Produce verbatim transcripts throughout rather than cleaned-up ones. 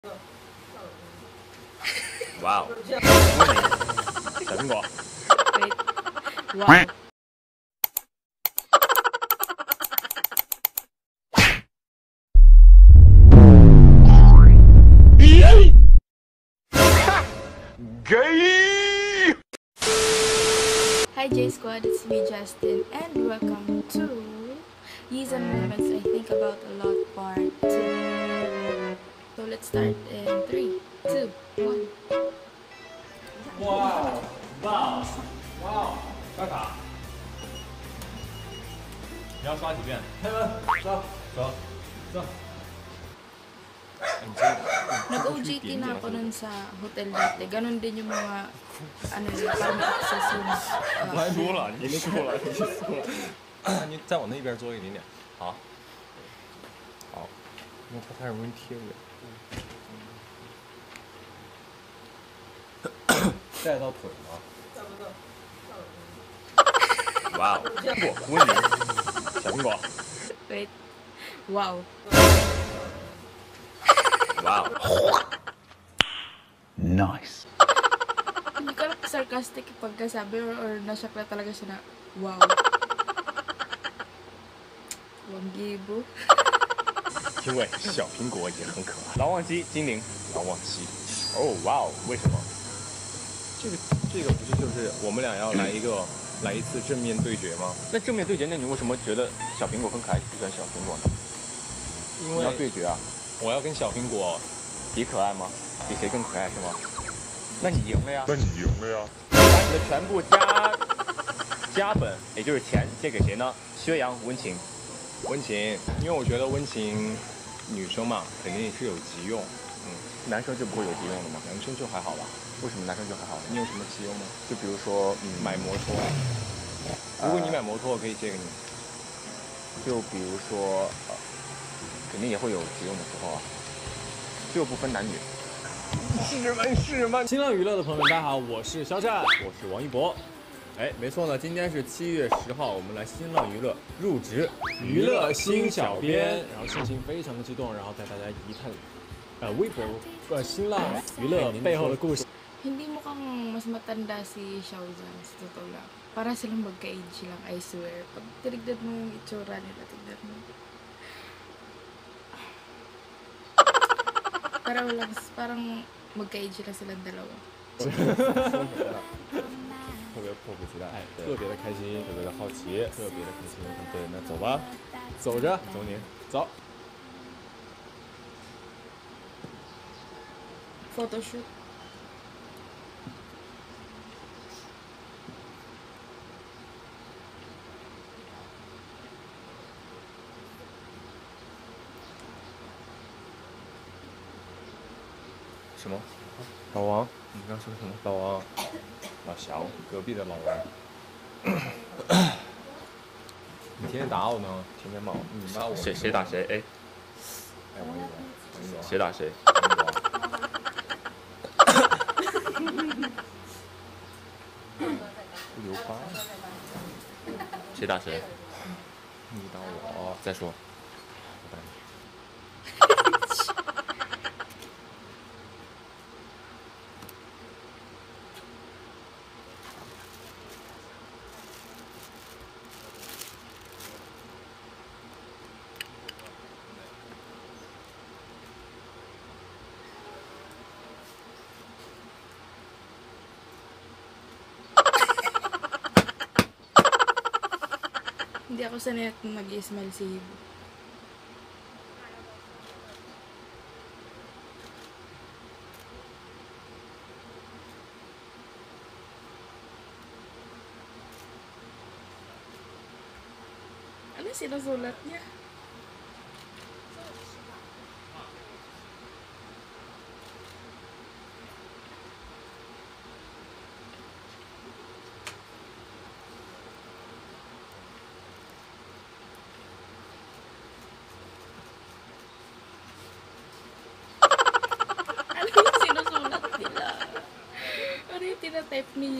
哇哦！小苹果。 哇。 Gay! Hi J Squad, it's me Justin and welcome to Years and Moments I Think About a Lot Part two. So let's start in three, two, one. 哇哇哇！刷卡！你要刷几遍？走走走。 Nag-O J T na ako nun sa hotel dati. Ganon din yung mga, ano yun, parang may access yung... 来多了，你输了，你输了。你再往那边坐一点点。好。好。因为它太容易贴着。带到腿吗？哇哦！不，问你，小苹果。 Wait. Wow. Wow. Nice. Hindi ka lang sarcastic pagkasabi or, or nashock na talaga siya na wow. Wanggibo. 因为小苹果也很可爱。牢忘机精灵，牢忘机。哦，哇哦！为什么？这个这个不是就是我们俩要来一个来一次正面对决吗？那正面对决，那你为什么觉得小苹果更可爱，不喜欢小苹果呢？因为要对决啊。 我要跟小苹果比可爱吗？比谁更可爱是吗？那你赢了呀！那你赢了呀！把你的全部家家本，也就是钱，借给谁呢？薛洋、温情。温情，因为我觉得温情女生嘛，肯定是有急用。嗯，男生就不会有急用的吗？男生就还好吧。为什么男生就还好呢？你有什么急用吗？就比如说，嗯，买摩托。如果你买摩托，我可以借给你。就比如说，呃。 肯定也会有急用的时候啊，这又不分男女。是吗？是吗？ 新浪娱乐的朋友们，大家好，我是肖战，我是王一博。哎，没错呢，今天是七月十号，我们来新浪娱乐入职娱乐新小编，然后心情非常的激动，然后带大家一探呃微博呃新浪娱乐背后的故事。 Hindi mukhang mas matanda si Xiao Zhan sa totoo lang. Para silang magka-age lang, I swear. Pag tinignan mo yung itsura nila, tignan mo. Parang walang, parang magka-age na silang dalawa. 特别迫不及待，哎，特别的开心，特别的好奇，特别的开心。对，那走吧，走着，走你，走。 Photoshoot. 什么？老王？你刚说什么？老王？老小，隔壁的老王。你天天打我呢？天天骂我，你骂我？谁谁打谁？哎，哎，王一博，王一博，谁打谁？不留疤。谁打谁？你打我。再说。我打你。 Hindi ako sanay at mag-i-smile si Hibo. Ano sinusulat niya? Type 你。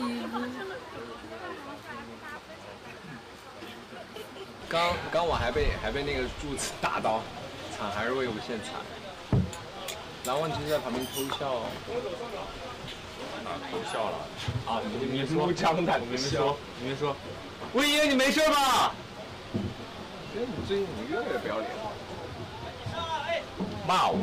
刚刚我还被还被那个柱子打到，惨还是未无限惨。 蓝忘机在旁边偷笑。 哪偷笑了？ 啊，你明说目张胆明的笑明说，。明明说，魏英你没事吧？ 觉得你最近你越来越不要脸了。骂我，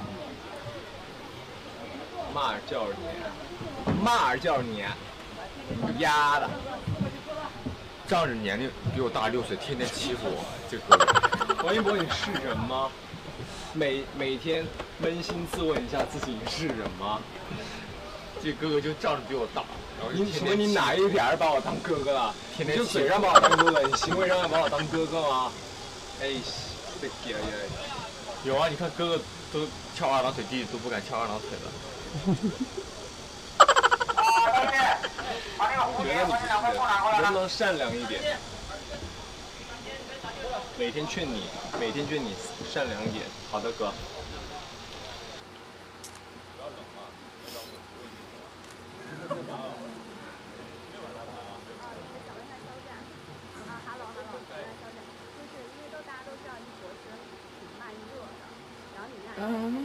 骂尔叫你，骂尔叫你，你丫的！ 仗着年龄比我大六岁，天天欺负我，这个王一博，你是人吗？每每天扪心自问一下自己是人吗？ 这哥哥就仗着比我大，然后就你请问天天欺负你哪一点儿把我当哥哥了？ 天天欺负你就嘴上把我当哥哥，你行为上要把我当哥哥吗？哎，这爹呀！ 有啊，你看哥哥都翘二郎腿，弟弟都不敢翘二郎腿了。 觉得你不是的，能不能善良一点？每天劝你，每天劝你善良一点。好的，哥。 嗯，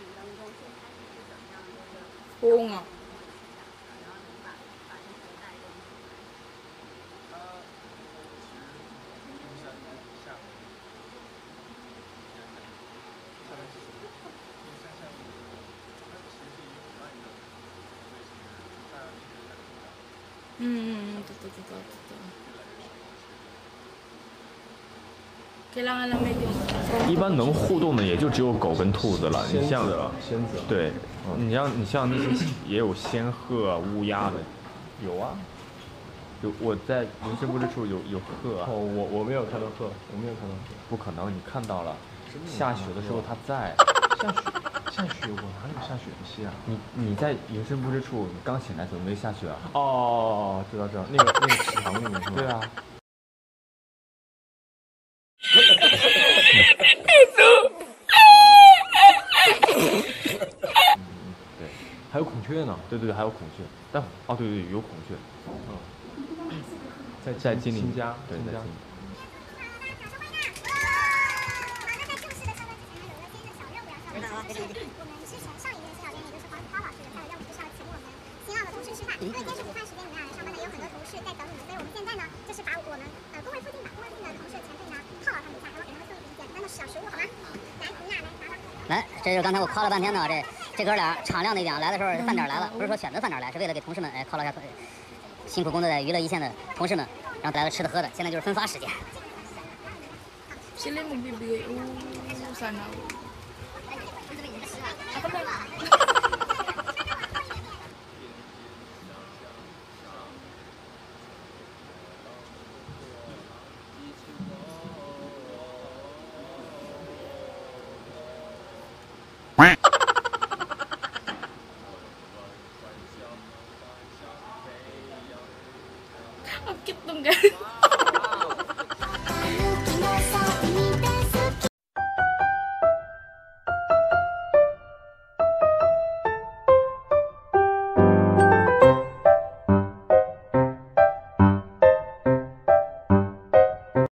疯啊！Hmm, totoo, totoo, totoo. Kailangan lang medyo 一般能互动的也就只有狗跟兔子了。你像仙子， 对，你像你像那些也有仙鹤、乌鸦的， 有啊。 有我在云深不知处有有鹤啊哦，，我我没有看到鹤，我没有看到鹤。 不可能，你看到了，下雪的时候它在。 下雪，下雪，我哪有下雪的戏啊？ 你你在云深不知处，你刚醒来怎么没下雪啊？ 哦，知道知道，那个那个池塘里面是吗？ 对啊。对， 还有孔雀呢。 对对对，还有孔雀，但哦对对对有孔雀， 嗯，在在金陵新家， 对， 新家。 在金陵。 我们之前上一任新小编，也就是黄子韬老师，他的任务就是要请我们新奥的同事吃饭。因为坚持午饭时间里面来上班的也有很多同事在等你们，所以我们现在呢，就是把我们呃工位附近把工位附近的同事前辈呢犒劳他们一下，然后给他们送一点简单的小食物，好吗？来，你俩来拿吧。 来，这就是刚才我夸了半天的这这哥俩敞亮的一讲，来的时候饭点来了，不是说选择饭点来，是为了给同事们哎犒劳一下辛苦工作在娱乐一线的同事们，然后来了吃的喝的，现在就是分发时间。 sila yung magbibigay. Oo, sana. Ako na. Ang cute nung ganun.